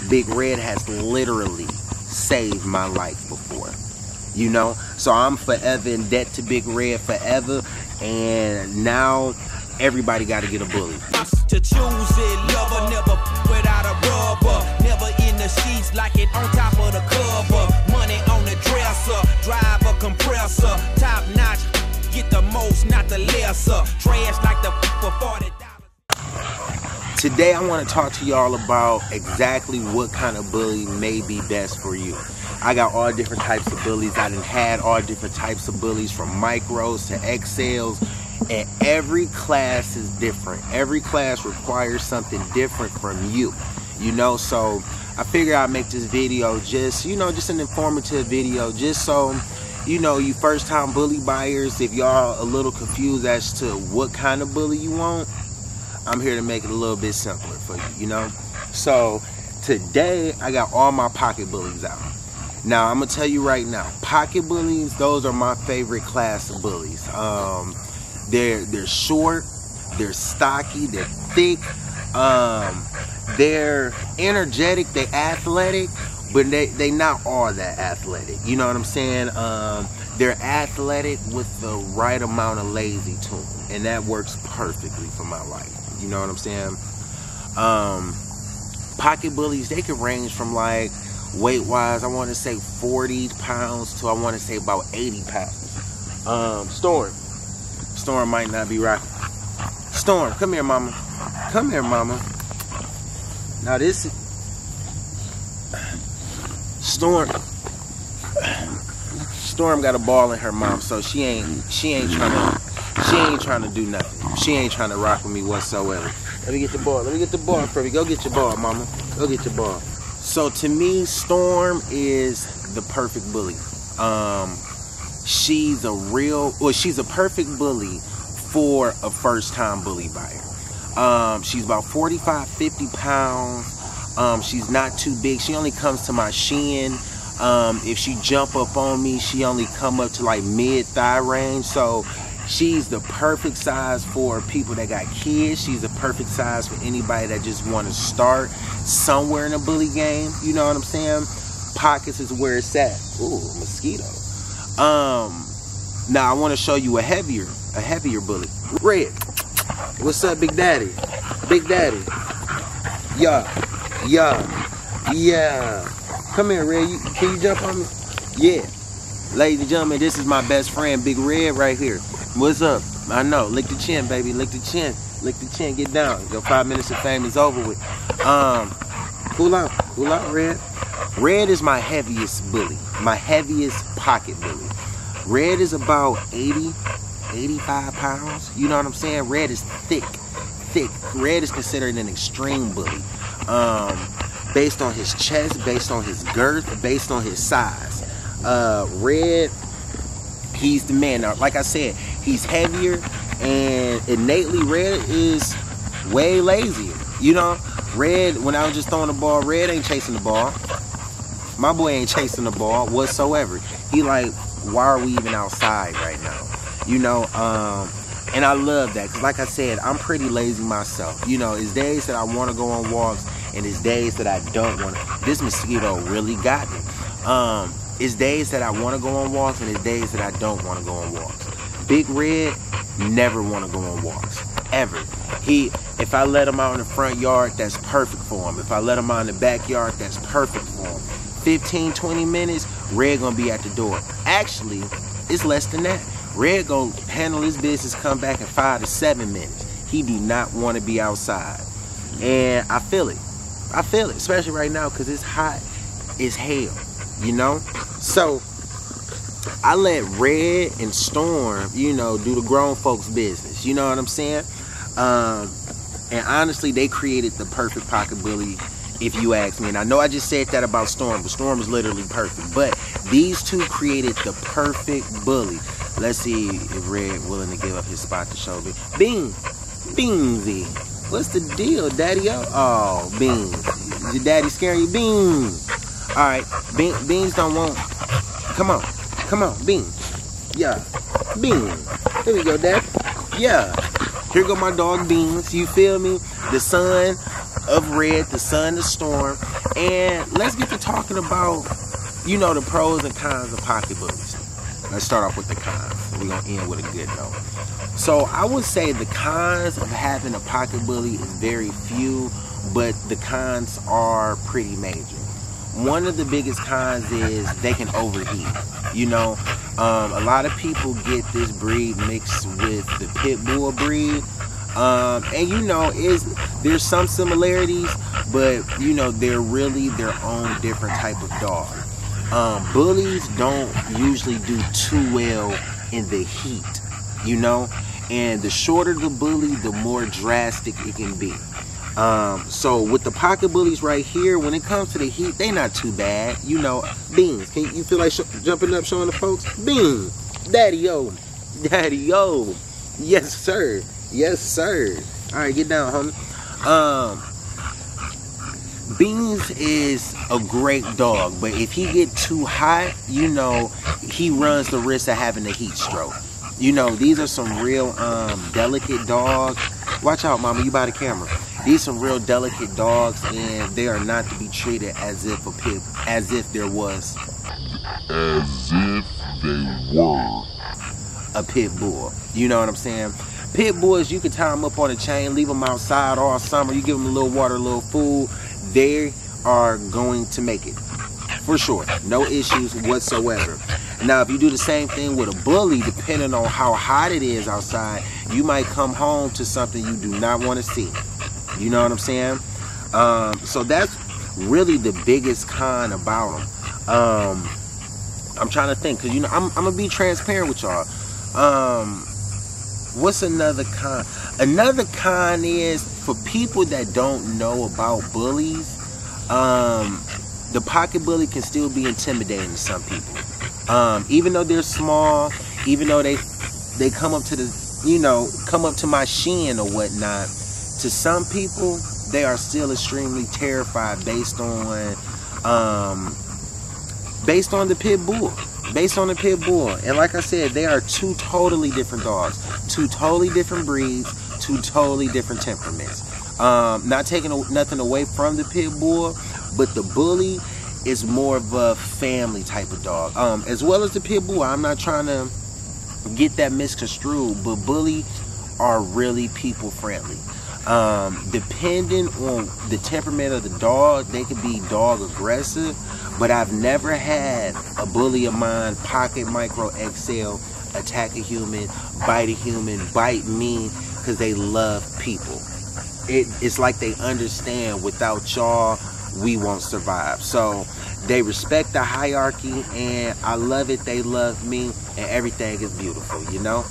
Big Red has literally saved my life before, you know. So I'm forever in debt to Big Red, forever, and now everybody got to get a bully. To choose it, lover, never without a rubber, never in the sheets like it on top of the cover, money on the dresser, drive a compressor, top notch, get the most, not the lesser, trash like the for $40. Today I want to talk to y'all about exactly what kind of bully may be best for you. I got all different types of bullies. I done had all different types of bullies, from micros to XLs, and every class is different. Every class requires something different from you, you know. So I figured I'd make this video just, you know, just an informative video, just so, you know, you first time bully buyers, if y'all a little confused as to what kind of bully you want, I'm here to make it a little bit simpler for you, you know. So today I got all my pocket bullies out. Now I'm gonna tell you right now, pocket bullies, those are my favorite class of bullies. They're short, they're stocky, they're thick, they're energetic, they're athletic, but they not all that athletic, you know what I'm saying? They're athletic with the right amount of lazy to them, and that works perfectly for my life, you know what I'm saying? Pocket bullies, they can range from, like, weight wise, I want to say 40 pounds to I want to say about 80 pounds. Storm might not be right. Storm, come here, mama. Come here, mama. Now this is Storm got a ball in her mouth, so she ain't trying to do nothing. She ain't trying to rock with me whatsoever. Let me get the ball. Let me get the ball for me. Go get your ball, mama. Go get your ball. So to me, Storm is the perfect bully. She's a perfect bully for a first-time bully buyer. She's about 45, 50 pounds. She's not too big. She only comes to my shin. If she jump up on me, she only come up to like mid-thigh range. So she's the perfect size for people that got kids. She's the perfect size for anybody that just want to start somewhere in a bully game. You know what I'm saying? Pockets is where it's at. Ooh, mosquito. Now I want to show you a heavier bully. Red. What's up, Big Daddy? Big Daddy. Yeah. Come here, Red. Can you jump on me? Yeah. Ladies and gentlemen, this is my best friend, Big Red, right here. What's up? I know. Lick the chin, baby. Lick the chin. Lick the chin. Get down. Your 5 minutes of fame is over with. Cool out. Cool out, Red. Red is my heaviest bully. My heaviest pocket bully. Red is about 80, 85 pounds. You know what I'm saying? Red is thick. Red is considered an extreme bully. Based on his chest, based on his girth, based on his size. Red, he's the man. Now, like I said, he's heavier, and innately Red is way lazier. You know, Red, when I was just throwing the ball, Red ain't chasing the ball. My boy ain't chasing the ball whatsoever. He like, why are we even outside right now? You know, and I love that, because like I said, I'm pretty lazy myself. You know, it's days that I want to go on walks, and it's days that I don't want to. This mosquito really got me. It's days that I want to go on walks, and it's days that I don't want to go on walks. Big Red never want to go on walks, ever. If I let him out in the front yard, that's perfect for him. If I let him out in the backyard, that's perfect for him. 15, 20 minutes, Red gonna be at the door. Actually, it's less than that. Red gonna handle his business, come back in 5 to 7 minutes. He do not want to be outside. And I feel it. I feel it, especially right now, because it's hot as hell, you know? So, I let Red and Storm, you know, do the grown folks business. You know what I'm saying? And honestly, they created the perfect pocket bully, if you ask me. And I know I just said that about Storm, but Storm is literally perfect. But these two created the perfect bully. Let's see if Red willing to give up his spot to show me. Beansy. What's the deal, Daddy-o? Oh, Beans. Your daddy scaring you? Beans. All right. Beans don't want... Come on. Come on, Beans. Yeah. Beans. Here we go, Dad. Yeah. Here go my dog Beans. You feel me? The sun of Red, the Sun, the Storm, and let's get to talking about, you know, the pros and cons of pocket bullies. Let's start off with the cons. We're going to end with a good note. So I would say the cons of having a pocket bully is very few, but the cons are pretty major. One of the biggest cons is they can overheat. You know, a lot of people get this breed mixed with the pit bull breed. And you know, there's some similarities, but you know, they're really their own different type of dog. Bullies don't usually do too well in the heat, you know, and the shorter the bully, the more drastic it can be. So with the pocket bullies right here, when it comes to the heat, they not too bad. You know, Beans, can you feel like jumping up, showing the folks? Beans, daddy-o, daddy-o. Yes, sir. Yes, sir. All right, get down, homie. Beans is a great dog, but if he get too hot, you know, he runs the risk of having a heat stroke. You know, these are some real delicate dogs. Watch out, mama, you by the camera. These are some real delicate dogs, and they are not to be treated as if there was a pit bull. You know what I'm saying? Pit bulls, you can tie them up on a chain, leave them outside all summer. You give them a little water, a little food, they are going to make it. For sure. No issues whatsoever. Now, if you do the same thing with a bully, depending on how hot it is outside, you might come home to something you do not want to see. You know what I'm saying? So that's really the biggest con about them. I'm trying to think, because, you know, I'm going to be transparent with y'all. What's another con? Another con is, for people that don't know about bullies, the pocket bully can still be intimidating to some people. Even though they're small, even though they come up to the, you know, come up to my shin or whatnot, to some people, they are still extremely terrified based on the pit bull. Based on the pit bull. And like I said, they are two totally different dogs. Two totally different breeds. Two totally different temperaments. Not taking nothing away from the pit bull, but the bully is more of a family type of dog. As well as the pit bull. I'm not trying to get that misconstrued, but bully are really people friendly. Depending on the temperament of the dog, they can be dog aggressive, but I've never had a bully of mine, Pocket Micro XL, attack a human, bite me, because they love people. It's like they understand, without y'all, we won't survive. So they respect the hierarchy, and I love it. They love me, and everything is beautiful, you know?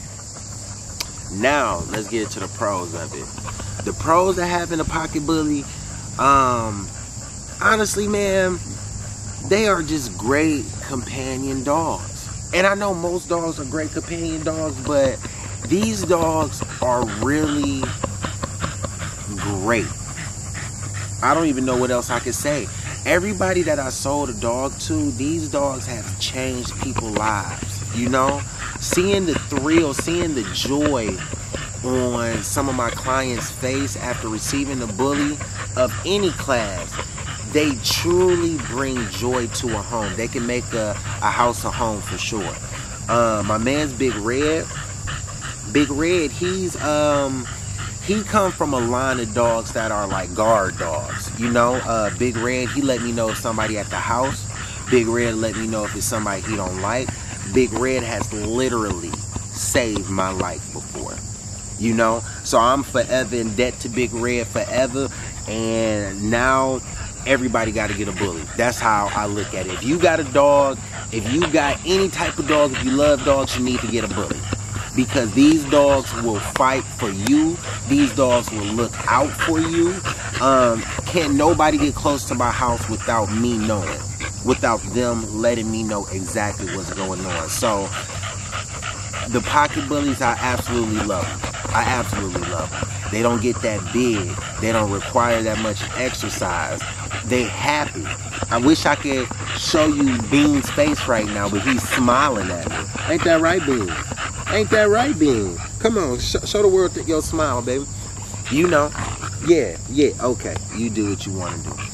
Now, let's get into the pros of it. The pros of having a pocket bully, honestly, man, they are just great companion dogs. And I know most dogs are great companion dogs, but these dogs are really great. I don't even know what else I could say. Everybody that I sold a dog to, these dogs have changed people's lives, you know? Seeing the thrill, seeing the joy on some of my clients' face after receiving a bully of any class, they truly bring joy to a home. They can make a house a home for sure. My man's Big Red. Big Red, he come from a line of dogs that are like guard dogs. You know, Big Red, he let me know if somebody at the house. Big Red let me know if it's somebody he don't like. Big Red has literally saved my life before. You know, so I'm forever in debt to Big Red, forever. And now everybody got to get a bully. That's how I look at it. If you got a dog, if you got any type of dog, if you love dogs, you need to get a bully. Because these dogs will fight for you. These dogs will look out for you. Can't nobody get close to my house without me knowing. Without them letting me know exactly what's going on. So, the pocket bullies, I absolutely love them. I absolutely love them. They don't get that big. They don't require that much exercise. They happy. I wish I could show you Bean's face right now, but he's smiling at me. Ain't that right, Bean? Ain't that right, Bean? Come on, show the world your smile, baby. You know. Yeah, okay. You do what you want to do.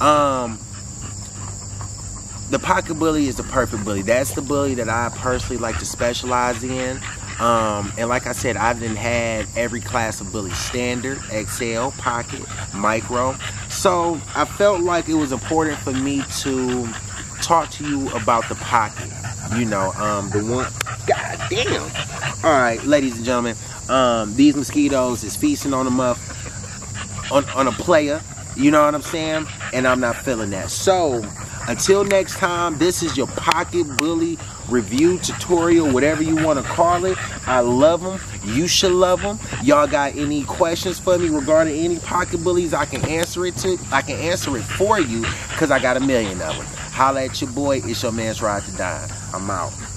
The pocket bully is the perfect bully. That's the bully that I personally like to specialize in. And like I said, I've had every class of bully: standard, XL, pocket, micro. So I felt like it was important for me to talk to you about the pocket. You know, the one. God damn. All right, ladies and gentlemen, these mosquitoes is feasting on on a player. You know what I'm saying? And I'm not feeling that. So until next time, this is your pocket bully review tutorial, whatever you want to call it. I love them. You should love them. Y'all got any questions for me regarding any pocket bullies? I can answer it for you, because I got a million of them. Holla at your boy. It's your man's Ride to Dime. I'm out.